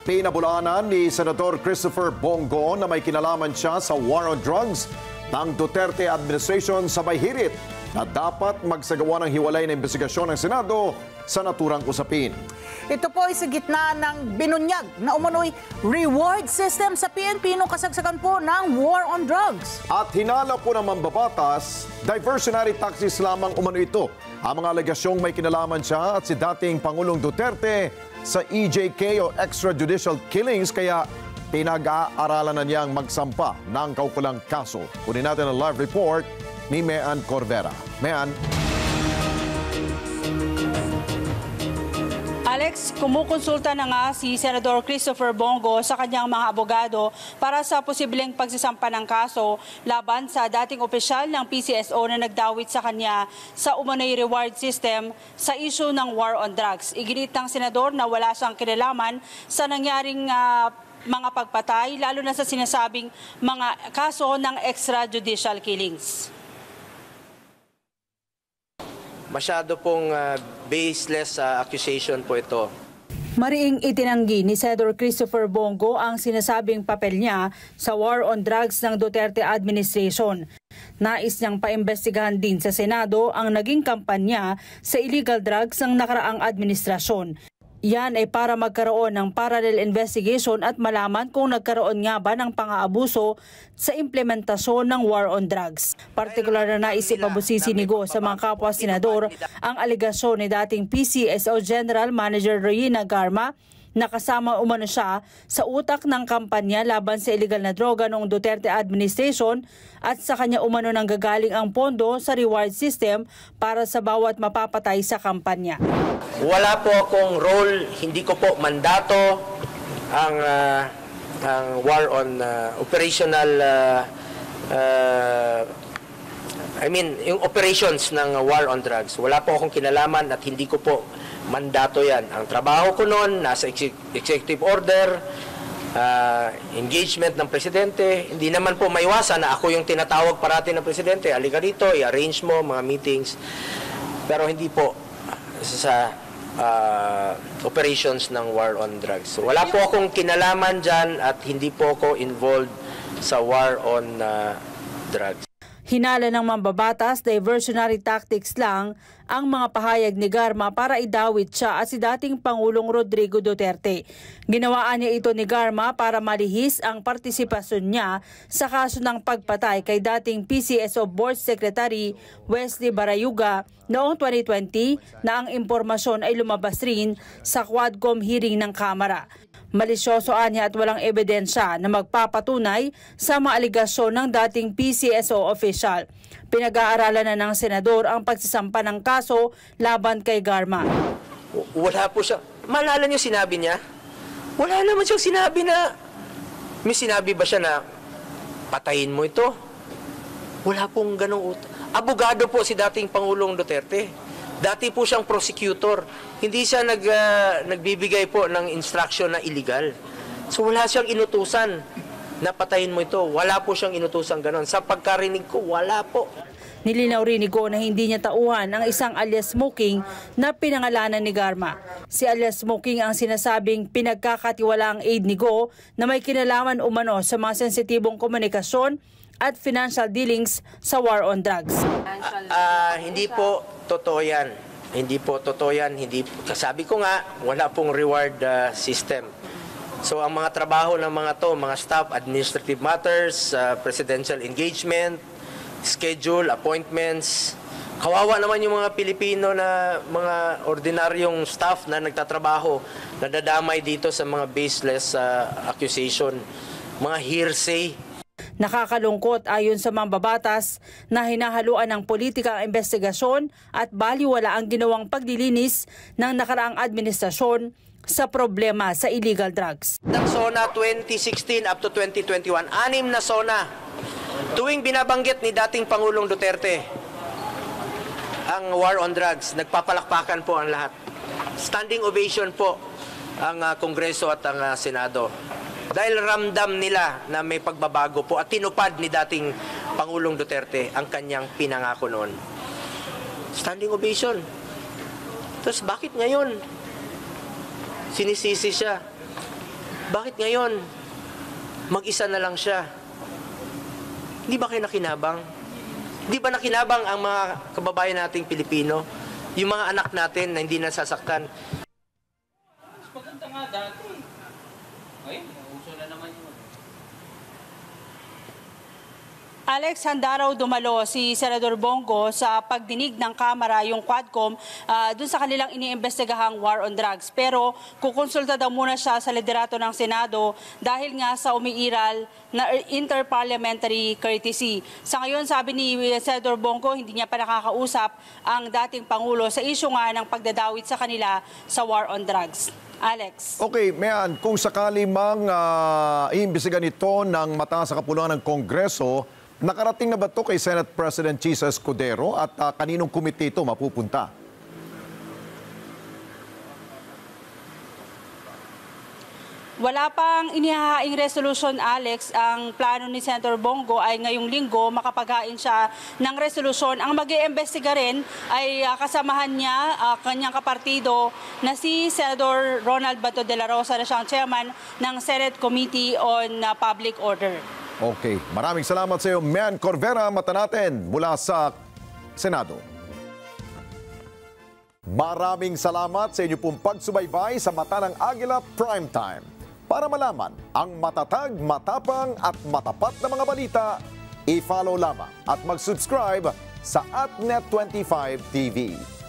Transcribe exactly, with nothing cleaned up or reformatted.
Pinabulaanan ni Senator Christopher Bongo na may kinalaman siya sa war on drugs ng Duterte administration sabay hirit na dapat magsagawa ng hiwalay na investigasyon ng Senado sa naturang usapin. Ito po ay sa gitna ng binunyag na umano'y reward system sa P N P nung kasagsagan po ng war on drugs. At hinala po ng mambabatas, diversionary taxes lamang umano ito. Ang mga alegasyong may kinalaman siya at si dating Pangulong Duterte sa E J K o extrajudicial killings, kaya pinag-aaralan na niyang magsampa ng kaukulang kaso. Kunin natin ang live report ni Mean Corvera. Mean. Alex, kumukonsulta na nga si Senador Christopher Bongo sa kanyang mga abogado para sa posibleng pagsasampa ng kaso laban sa dating opisyal ng P C S O na nagdawit sa kanya sa umano'y reward system sa issue ng war on drugs. Iginit ng senador na wala siyang kinalaman sa nangyaring uh, mga pagpatay, lalo na sa sinasabing mga kaso ng extrajudicial killings. Masyado pong uh, baseless uh, accusation po ito. Mariing itinanggi ni Senator Christopher Bongo ang sinasabing papel niya sa war on drugs ng Duterte administration. Nais niyang paimbestigahan din sa Senado ang naging kampanya sa illegal drugs ng nakaraang administrasyon. Yan ay para magkaroon ng parallel investigation at malaman kung nagkaroon nga ba ng pang-aabuso sa implementasyon ng war on drugs. Partikular na naisipabusisi ni Go sa mga kapwa senador ang alegasyon ni dating P C S O General Manager Reyna Garma na kasama umano siya sa utak ng kampanya laban sa illegal na droga noong Duterte administration at sa kanya umano nang gagaling ang pondo sa reward system para sa bawat mapapatay sa kampanya. Wala po akong role, hindi ko po mandato ang, uh, ang war on uh, operational, uh, uh, I mean, yung operations ng war on drugs. Wala po akong kinalaman at hindi ko po mandato yan. Ang trabaho ko noon, nasa executive order, uh, engagement ng presidente. Hindi naman po maiwasan na ako yung tinatawag parati ng presidente. Halika dito, i-arrange mo mga meetings. Pero hindi po sa uh, operations ng war on drugs. So, wala po akong kinalaman dyan at hindi po ako involved sa war on uh, drugs. Hinala ng mambabatas, diversionary tactics lang ang mga pahayag ni Garma para idawit siya at si dating Pangulong Rodrigo Duterte. Ginawaan niya ito ni Garma para malihis ang partisipasyon niya sa kaso ng pagpatay kay dating P C S O Board Secretary Wesley Barayuga noong twenty twenty na ang impormasyon ay lumabas rin sa Quadcom hearing ng Kamara. Malisyoso anya at walang ebidensya na magpapatunay sa mga aligasyon ng dating P C S O official. Pinag-aaralan na ng senador ang pagsasampa ng kaso laban kay Garma. Wala po siya. Maalala niyo sinabi niya? Wala naman siyang sinabi na, may sinabi ba siya na patayin mo ito? Wala pong ganong ut. Abogado po si dating Pangulong Duterte. Dati po siyang prosecutor. Hindi siya nag, uh, nagbibigay po ng instruction na illegal. So wala siyang inutusan na patayin mo ito. Wala po siyang inutusan ganon. Sa pagkarinig ko, wala po. Nilinaw rin ni Go na hindi niya tauhan ang isang alias Smoking na pinangalanan ni Garma. Si alias Smoking ang sinasabing pinagkakatiwala ang aide ni Go na may kinalaman umano sa mga sensitibong komunikasyon at financial dealings sa war on drugs. Uh, uh, hindi po totoo yan. Hindi po totoo yan. Hindi, sabi ko nga, wala pong reward uh, system. So ang mga trabaho ng mga to, mga staff, administrative matters, uh, presidential engagement, schedule, appointments. Kawawa naman yung mga Pilipino na mga ordinaryong staff na nagtatrabaho, nadadamay dito sa mga baseless uh, accusation, mga hearsay. Nakakalungkot ayon sa mambabatas na hinahaluan ng politika ang investigasyon at baliwala ang ginawang paglilinis ng nakaraang administrasyon sa problema sa illegal drugs. Ng SONA twenty sixteen up to twenty twenty-one, anim na SONA. Tuwing binabanggit ni dating Pangulong Duterte ang war on drugs, nagpapalakpakan po ang lahat. Standing ovation po ang uh, Kongreso at ang uh, Senado. Dahil ramdam nila na may pagbabago po at tinupad ni dating Pangulong Duterte ang kanyang pinangako noon. Standing ovation. Tapos bakit ngayon sinisisi siya? Bakit ngayon, mag-isa na lang siya? Hindi ba kayo nakinabang? Hindi ba nakinabang ang mga kababayan nating Pilipino? Yung mga anak natin na hindi nasasaktan? Mas maganda nga dati. Ngayon, uso na naman yun. Alex, handa raw dumalo si Senador Bongo sa pagdinig ng Kamara, yung Quadcom, uh, dun sa kanilang iniimbestigahang war on drugs. Pero kukonsulta daw muna siya sa liderato ng Senado dahil nga sa umiiral na interparliamentary courtesy. Sa ngayon, sabi ni Senador Bongo, hindi niya pa nakakausap ang dating Pangulo sa isyu nga ng pagdadawit sa kanila sa war on drugs. Alex. Okay, Mayan, kung sakali mang uh, iimbestigan ito ng mataas sa kapulungan ng Kongreso, nakarating na ba ito kay Senate President Chisa Escudero at uh, kaninong komite ito mapupunta? Wala pang inihahaing resolution, Alex. Ang plano ni Senator Bongo ay ngayong linggo makapaghain siya ng resolusyon. Ang mag-iimbestiga rin ay uh, kasamahan niya, uh, kanyang kapartido na si Senator Ronald Bato de la Rosa na siyang chairman ng Senate Committee on uh, Public Order. Okay, maraming salamat sa iyo, Mian Corvera, mata natin mula sa Senado. Maraming salamat sa inyo pong pagsubaybay sa Mata ng Agila Primetime. Para malaman ang matatag, matapang at matapat na mga balita, i-follow lamang at mag-subscribe sa AtNet twenty-five T V.